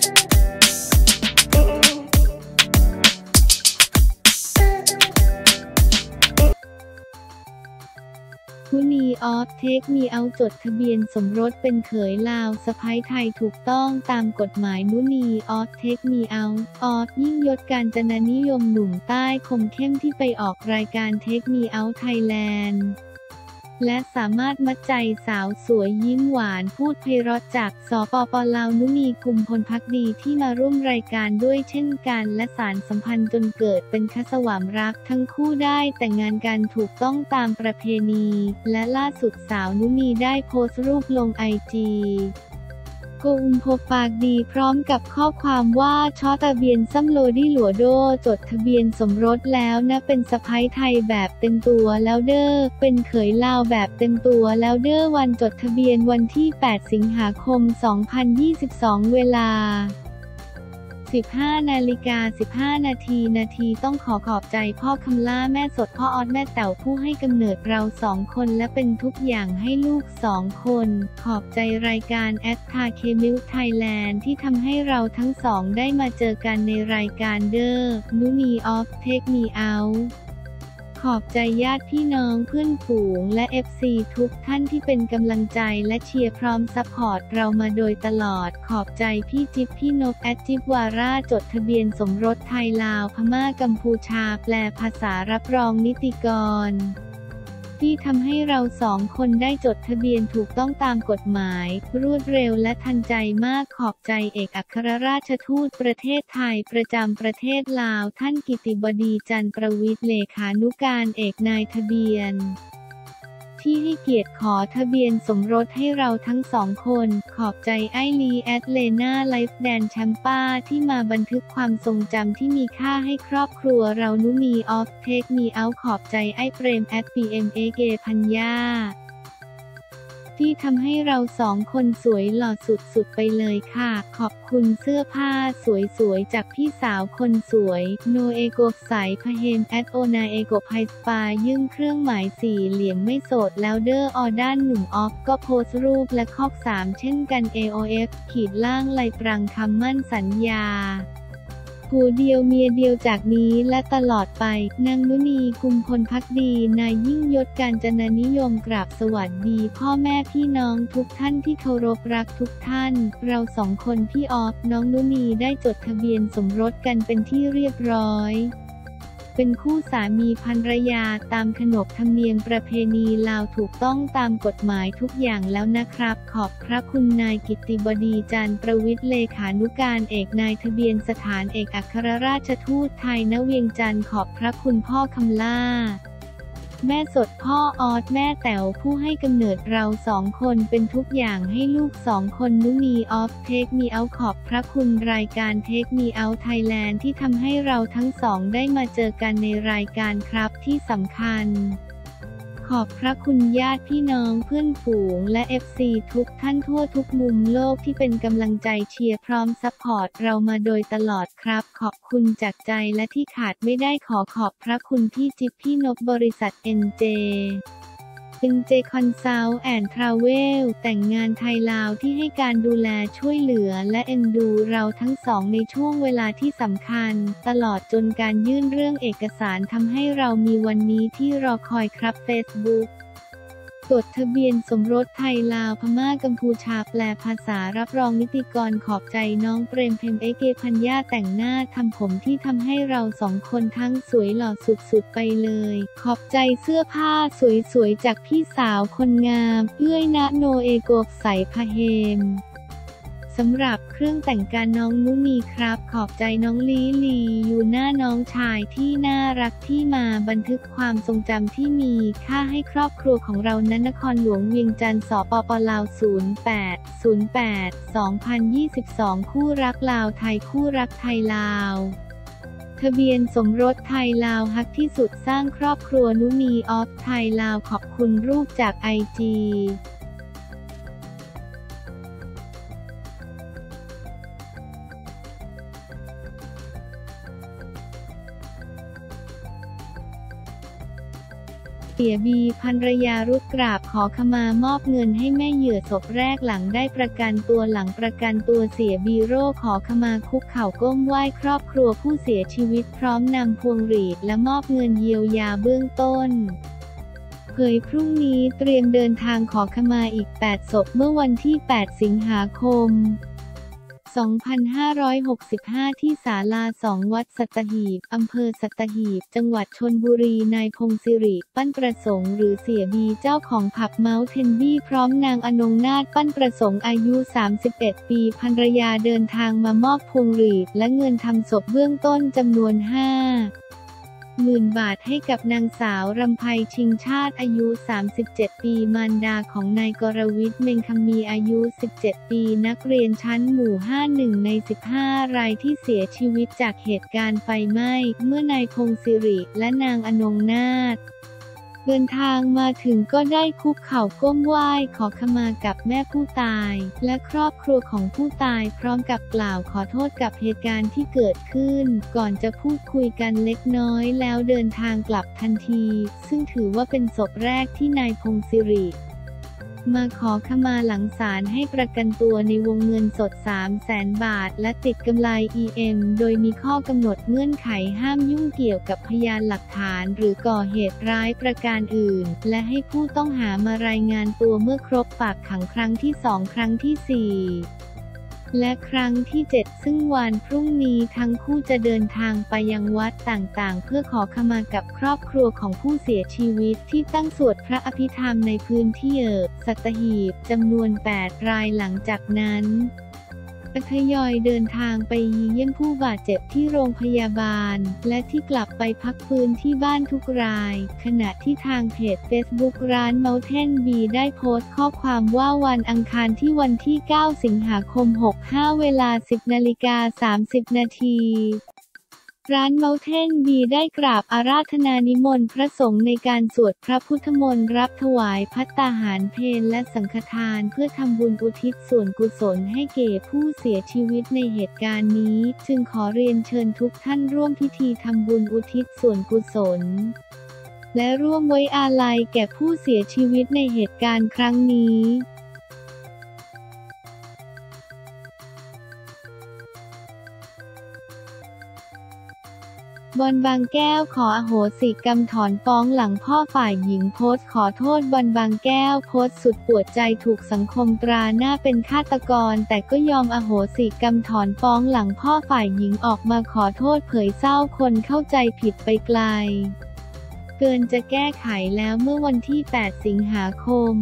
มุนีออฟเทคมีเอาจดทะเบียนสมรสเป็นเขยลาวสะใภ้ไทยถูกต้องตามกฎหมายมุนีออฟเทคมีเอาออฟยิ่งยศกาญจนานิยมหนุ่มใต้คมเข้มที่ไปออกรายการเทคมีเอาไทยแลนด์และสามารถมัดใจสาวสวยยิ้มหวานพูดไพเราะจากสปป.ลาวนุนีกุมพลภักดีที่มาร่วมรายการด้วยเช่นกันและสานสัมพันธ์จนเกิดเป็นคสวามรักทั้งคู่ได้แต่งงานกันถูกต้องตามประเพณีและล่าสุดสาวนุนีได้โพสต์รูปลงIGกุมพลปากดีพร้อมกับข้อความว่าช่อตะเบียนซ้ำโลดี้หลัวโดจดทะเบียนสมรสแล้วนะเป็นสะใภ้ไทยแบบเต็มตัวแล้วเด้อเป็นเขยลาวแบบเต็มตัวแล้วเด้อวันจดทะเบียนวันที่8สิงหาคม2022เวลา15:15 นาทีต้องขอบใจพ่อคำล่าแม่สดพ่อออดแม่แต๋วผู้ให้กำเนิดเรา2 คนและเป็นทุกอย่างให้ลูก2 คนขอบใจรายการแอดทาเคมิลไทยแลนด์ที่ทำให้เราทั้งสองได้มาเจอกันในรายการเด้อนุนีออฟเทคมีเอาขอบใจญาติพี่น้องเพื่อนฝูงและ FC ทุกท่านที่เป็นกำลังใจและเชียร์พร้อมซัพพอร์ตเรามาโดยตลอดขอบใจพี่จิ๊บพี่นกจิ๊บวาร่าจดทะเบียนสมรสไทยลาวพม่ากัมพูชาแปลภาษารับรองนิติกรที่ทำให้เรา2 คนได้จดทะเบียนถูกต้องตามกฎหมายรวดเร็วและทันใจมากขอบใจเอกอัครราชทูตประเทศไทยประจำประเทศลาวท่านกิติบดีจันทร์ประวิตรเลขานุการเอกนายทะเบียนที่ให้เกียรติขอทะเบียนสมรสให้เราทั้ง2 คนขอบใจไอลีแอดเลน่าไลฟ์แดนแชมป้าที่มาบันทึกความทรงจำที่มีค่าให้ครอบครัวเรานุนีออฟเทคมีเอาขอบใจไอเปรมPMAK พัญญาที่ทำให้เรา2 คนสวยหล่อสุดๆไปเลยค่ะขอบคุณเสื้อผ้าสวยๆจากพี่สาวคนสวยโนเอโกใสพเฮมโอนาเอโกไพสปายื่งเครื่องหมาย4 เหลี่ยมไม่โสดแล้วเด้อด้านหนุ่มออฟก็โพสต์รูปและข้อ3เช่นกัน AOF ขีดล่างลายปรังคำมั่นสัญญาผัวเดียวเมียเดียวจากนี้และตลอดไปนางนุนีกุมพลภักดีนายยิ่งยศกาญจนานิยมกราบสวัสดีพ่อแม่พี่น้องทุกท่านที่เคารพรักทุกท่านเรา2 คนพี่ออฟน้องนุนีได้จดทะเบียนสมรสกันเป็นที่เรียบร้อยเป็นคู่สามีภรรยาตามขนบธรรมเนียมประเพณีลาวถูกต้องตามกฎหมายทุกอย่างแล้วนะครับขอบพระคุณนายกิตติบดีจันทร์ประวิตรเลขานุการเอกนายทะเบียนสถานเอกอัครราชทูตไทยณเวียงจันทร์ขอบพระคุณพ่อคำล่าแม่สดพ่อออดแม่แต๋วผู้ให้กำเนิดเรา2 คนเป็นทุกอย่างให้ลูก2 คนนุนีออฟเทคมีเอาขอบพระคุณรายการเทคมีเอาไทยแลนด์ที่ทำให้เราทั้ง2ได้มาเจอกันในรายการครับที่สำคัญขอบพระคุณญาติพี่น้องเพื่อนฝูงและ FC ทุกท่านทั่วทุกมุมโลกที่เป็นกำลังใจเชียร์พร้อมซัพพอร์ตเรามาโดยตลอดครับขอบคุณจากใจและที่ขาดไม่ได้ขอบพระคุณพี่จิ๊บพี่นกบริษัท NJ Consult and Travel แต่งงานไทยลาวที่ให้การดูแลช่วยเหลือและเอ็นดูเราทั้ง2ในช่วงเวลาที่สำคัญตลอดจนการยื่นเรื่องเอกสารทำให้เรามีวันนี้ที่รอคอยครับ Facebookจดทะเบียนสมรสไทยลาวพม่ากัมพูชาแปลภาษารับรองนิติกรขอบใจน้องเปรมพัญญาแต่งหน้าทำผมที่ทำให้เรา2 คนทั้งสวยหล่อสุดๆไปเลยขอบใจเสื้อผ้าสวยๆจากพี่สาวคนงามเอื้อยณโนเอโกใสพเฮมสำหรับเครื่องแต่งกายน้องนุนีครับขอบใจน้องลีอยู่หน้าน้องชายที่น่ารักที่มาบันทึกความทรงจำที่มีค่าให้ครอบครัวของเรานั้นนครหลวงเวียงจันทร์สปป.ลาว 08/08/2022คู่รักลาวไทยคู่รักไทยลาวทะเบียนสมรสไทยลาวฮักที่สุดสร้างครอบครัวนุนีออฟไทยลาวขอบคุณรูปจากIG เสียบีภรรยารุดกราบขอขมามอบเงินให้แม่เหยื่อศพแรกหลังได้ประกันตัวหลังประกันตัวเสียบีโร่ขอขมาคุกเข่าก้มไหว้ครอบครัวผู้เสียชีวิตพร้อมนำพวงหรีดและมอบเงินเยียวยาเบื้องต้นเผยพรุ่งนี้เตรียมเดินทางขอขมาอีก 8 ศพเมื่อวันที่ 8 สิงหาคม 2565 ที่ศาลา 2 วัดสัตหีบ อำเภอสัตหีบ จังหวัดชลบุรี นายพงศ์สิริ ปั้นประสงค์หรือเสียบีเจ้าของผับเมาท์เทนบี้พร้อมนางอนงนาถปั้นประสงค์อายุ 31 ปีภรรยาเดินทางมามอบพวงหรีดและเงินทำศพเบื้องต้นจำนวน 50,000 บาทให้กับนางสาวรำไพชิงชาติอายุ 37 ปีมารดาของนายกรวิทย์เมงคำมีอายุ 17 ปีนักเรียนชั้นหมู่ 51 ใน 15 รายที่เสียชีวิตจากเหตุการณ์ไฟไหม้เมื่อนายพงศ์สิริและนางอนงนาถเดินทางมาถึงก็ได้คุกเข่าก้มไหว้ขอขมากับแม่ผู้ตายและครอบครัวของผู้ตายพร้อมกับกล่าวขอโทษกับเหตุการณ์ที่เกิดขึ้นก่อนจะพูดคุยกันเล็กน้อยแล้วเดินทางกลับทันทีซึ่งถือว่าเป็นศพแรกที่นายพงศ์สิริมาขอขมาหลังศาลให้ประกันตัวในวงเงินสด 300,000 บาทและติดกำไร EM โดยมีข้อกำหนดเงื่อนไขห้ามยุ่งเกี่ยวกับพยานหลักฐานหรือก่อเหตุร้ายประการอื่นและให้ผู้ต้องหามารายงานตัวเมื่อครบฝากขังครั้งที่ 2 ครั้งที่ 4และครั้งที่ 7ซึ่งวันพรุ่งนี้ทั้งคู่จะเดินทางไปยังวัดต่างๆเพื่อขอขมากับครอบครัวของผู้เสียชีวิตที่ตั้งสวดพระอภิธรรมในพื้นที่สัตหีบจำนวน 8 รายหลังจากนั้นทยอยเดินทางไปเยี่ยมผู้บาดเจ็บที่โรงพยาบาลและที่กลับไปพักฟื้นที่บ้านทุกรายขณะที่ทางเพจ Facebook ร้าน Mountain Bee ได้โพสต์ข้อความว่าวันอังคารที่วันที่ 9 สิงหาคม 65 เวลา 10:30 นาทีร้าน Mountain Bee ได้กราบอาราธนานิมนต์พระสงฆ์ในการสวดพระพุทธมนต์รับถวายภัตตาหารเพลและสังฆทานเพื่อทำบุญอุทิศส่วนกุศลให้แก่ผู้เสียชีวิตในเหตุการณ์นี้จึงขอเรียนเชิญทุกท่านร่วมพิธีทำบุญอุทิศส่วนกุศลและร่วมไว้อาลัยแก่ผู้เสียชีวิตในเหตุการณ์ครั้งนี้บอลบางแก้วขออโหสิกรรมถอนฟ้องหลังพ่อฝ่ายหญิงโพสต์ขอโทษบอลบางแก้วโพสต์สุดปวดใจถูกสังคมตราหน้าเป็นฆาตกรแต่ก็ยอมอโหสิกรรมถอนฟ้องหลังพ่อฝ่ายหญิงออกมาขอโทษเผยเศร้าคนเข้าใจผิดไปไกลเกินจะแก้ไขแล้วเมื่อวันที่ 8 สิงหาคม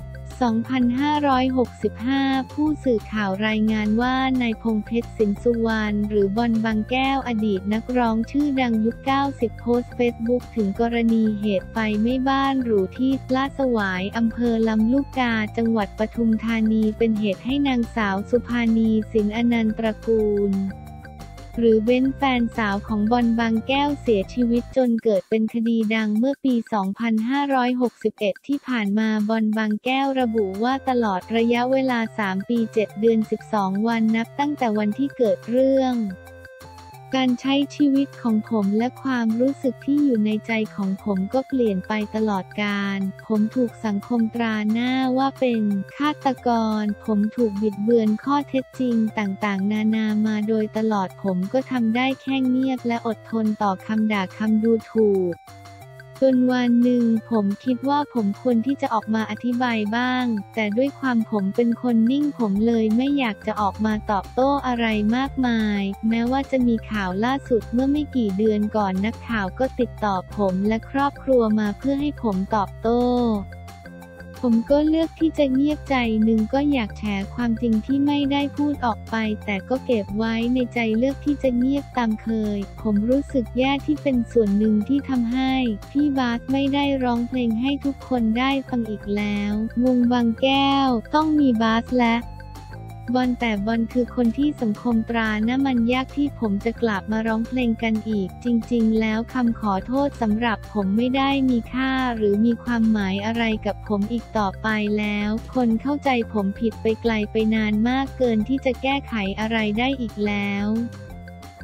2565 ผู้สื่อข่าวรายงานว่านายพงษ์เพชรสินสุวรรณหรือบอลบางแก้วอดีตนักร้องชื่อดังยุค 90 โพสต์เฟซบุ๊กถึงกรณีเหตุไฟไหม้บ้านหรูที่ลาดสวายอำเภอลำลูกกาจังหวัดปทุมธานีเป็นเหตุให้นางสาวสุภาณีสินอนันต์ตระกูลหรือเบ้นแฟนสาวของบอลบางแก้วเสียชีวิตจนเกิดเป็นคดีดังเมื่อปี 2561 ที่ผ่านมาบอลบางแก้วระบุว่าตลอดระยะเวลา 3 ปี 7 เดือน 12 วันนับตั้งแต่วันที่เกิดเรื่องการใช้ชีวิตของผมและความรู้สึกที่อยู่ในใจของผมก็เปลี่ยนไปตลอดกาลผมถูกสังคมตราหน้าว่าเป็นฆาตกรผมถูกบิดเบือนข้อเท็จจริงต่างๆนานามาโดยตลอดผมก็ทำได้แค่เงียบและอดทนต่อคำด่าคำดูถูกจนวันหนึ่งผมคิดว่าผมควรที่จะออกมาอธิบายบ้างแต่ด้วยความผมเป็นคนนิ่งผมเลยไม่อยากจะออกมาตอบโต้อะไรมากมายแม้ว่าจะมีข่าวล่าสุดเมื่อไม่กี่เดือนก่อนนักข่าวก็ติดต่อผมและครอบครัวมาเพื่อให้ผมตอบโต้ผมก็เลือกที่จะเงียบใจหนึ่งก็อยากแฉความจริงที่ไม่ได้พูดออกไปแต่ก็เก็บไว้ในใจเลือกที่จะเงียบตามเคยผมรู้สึกแย่ที่เป็นส่วนหนึ่งที่ทำให้พี่บาสไม่ได้ร้องเพลงให้ทุกคนได้ฟังอีกแล้ววงบางแก้วต้องมีบาสและบอลแต่บอลคือคนที่สังคมตราหน้ามันยากที่ผมจะกลับมาร้องเพลงกันอีกจริงๆแล้วคำขอโทษสำหรับผมไม่ได้มีค่าหรือมีความหมายอะไรกับผมอีกต่อไปแล้วคนเข้าใจผมผิดไปไกลไปนานมากเกินที่จะแก้ไขอะไรได้อีกแล้ว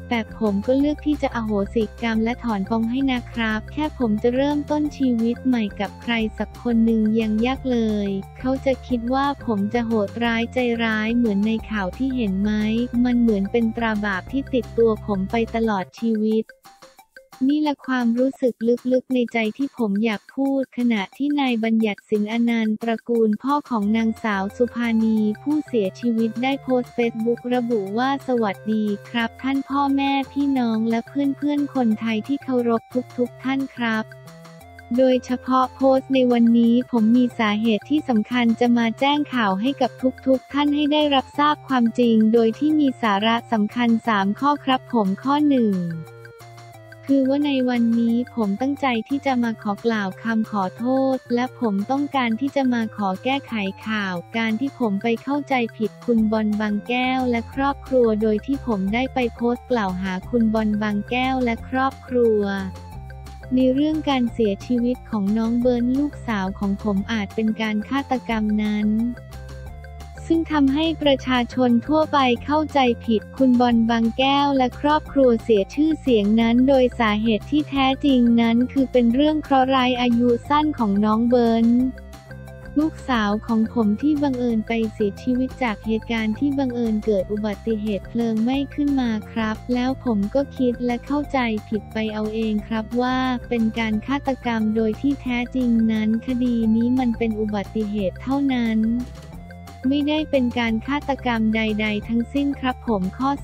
แต่ผมก็เลือกที่จะอโหสิกรรมและถอนฟ้องให้นะครับ แค่ผมจะเริ่มต้นชีวิตใหม่กับใครสักคนหนึ่งยังยากเลย เขาจะคิดว่าผมจะโหดร้ายใจร้ายเหมือนในข่าวที่เห็นไหม มันเหมือนเป็นตราบาปที่ติดตัวผมไปตลอดชีวิตนี่แหละความรู้สึกลึกๆในใจที่ผมอยากพูดขณะที่นายบัญญัติสิงห์อนันต์ตระกูลพ่อของนางสาวสุภานีผู้เสียชีวิตได้โพสต์เฟซบุ๊กระบุว่าสวัสดีครับท่านพ่อแม่พี่น้องและเพื่อนๆคนไทยที่เคารพทุกท่านครับโดยเฉพาะโพสต์ในวันนี้ผมมีสาเหตุที่สำคัญจะมาแจ้งข่าวให้กับทุกท่านให้ได้รับทราบความจริงโดยที่มีสาระสำคัญ3ข้อครับผมข้อ1คือว่าในวันนี้ผมตั้งใจที่จะมาขอกล่าวคำขอโทษและผมต้องการที่จะมาขอแก้ไขข่าวการที่ผมไปเข้าใจผิดคุณบอลบางแก้วและครอบครัวโดยที่ผมได้ไปโพสต์กล่าวหาคุณบอลบางแก้วและครอบครัวในเรื่องการเสียชีวิตของน้องเบิร์นลูกสาวของผมอาจเป็นการฆาตกรรมนั้นซึ่งทำให้ประชาชนทั่วไปเข้าใจผิดคุณบอลบางแก้วและครอบครัวเสียชื่อเสียงนั้นโดยสาเหตุที่แท้จริงนั้นคือเป็นเรื่องเคราะห์ร้ายอายุสั้นของน้องเบิร์นลูกสาวของผมที่บังเอิญไปเสียชีวิตจากเหตุการณ์ที่บังเอิญเกิดอุบัติเหตุเพลิงไหม้ขึ้นมาครับแล้วผมก็คิดและเข้าใจผิดไปเอาเองครับว่าเป็นการฆาตกรรมโดยที่แท้จริงนั้นคดีนี้มันเป็นอุบัติเหตุเท่านั้นไม่ได้เป็นการฆาตกรรมใดๆทั้งสิ้นครับผมข้อ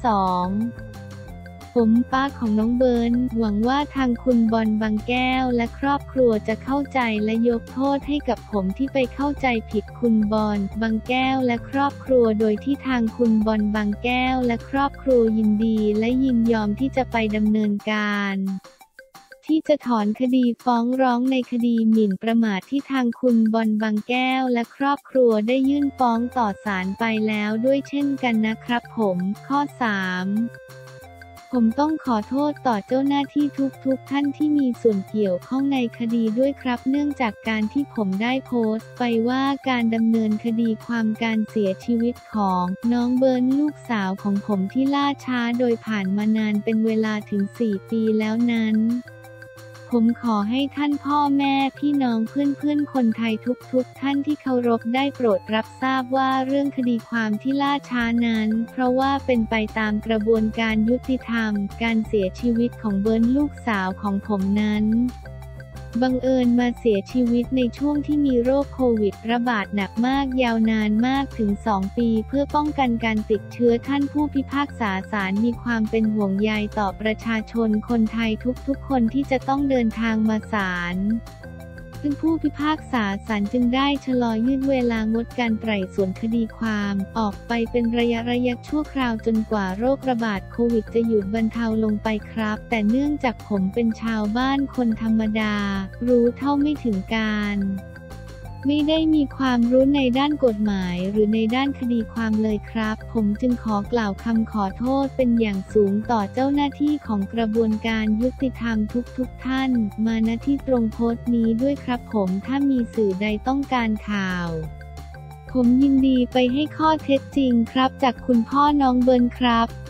2ผมป้าของน้องเบิร์นหวังว่าทางคุณบอลบางแก้วและครอบครัวจะเข้าใจและยกโทษให้กับผมที่ไปเข้าใจผิดคุณบอลบางแก้วและครอบครัวโดยที่ทางคุณบอลบางแก้วและครอบครัวยินดีและยินยอมที่จะไปดำเนินการที่จะถอนคดีฟ้องร้องในคดีหมิ่นประมาทที่ทางคุณบอลบางแก้วและครอบครัวได้ยื่นฟ้องต่อศาลไปแล้วด้วยเช่นกันนะครับผมข้อ3ผมต้องขอโทษต่อเจ้าหน้าที่ทุกท่านที่มีส่วนเกี่ยวข้องในคดีด้วยครับเนื่องจากการที่ผมได้โพสต์ไปว่าการดำเนินคดีความการเสียชีวิตของน้องเบิร์นลูกสาวของผมที่ล่าช้าโดยผ่านมานานเป็นเวลาถึง4 ปีแล้วนั้นผมขอให้ท่านพ่อแม่พี่น้องเพื่อนคนไทยทุกท่านที่เคารพได้โปรดรับทราบว่าเรื่องคดีความที่ล่าช้านั้นเพราะว่าเป็นไปตามกระบวนการยุติธรรมการเสียชีวิตของเบิร์นลูกสาวของผมนั้นบังเอิญมาเสียชีวิตในช่วงที่มีโรคโควิดระบาดหนักมากยาวนานมากถึง2 ปีเพื่อป้องกันการติดเชื้อท่านผู้พิพากษาศาลมีความเป็นห่วงใยต่อประชาชนคนไทยทุกคนที่จะต้องเดินทางมาศาลซึ่งผู้พิพากษาศาลจึงได้ชะลอยืดเวลางดการไต่สวนคดีความออกไปเป็นระยะชั่วคราวจนกว่าโรคระบาดโควิดจะหยุดบรรเทาลงไปครับแต่เนื่องจากผมเป็นชาวบ้านคนธรรมดารู้เท่าไม่ถึงการไม่ได้มีความรู้ในด้านกฎหมายหรือในด้านคดีความเลยครับผมจึงขอกล่าวคำขอโทษเป็นอย่างสูงต่อเจ้าหน้าที่ของกระบวนการยุติธรรมทุกท่านมาณที่ตรงโพสต์นี้ด้วยครับผมถ้ามีสื่อใดต้องการข่าวผมยินดีไปให้ข้อเท็จจริงครับจากคุณพ่อน้องเบิร์นครับ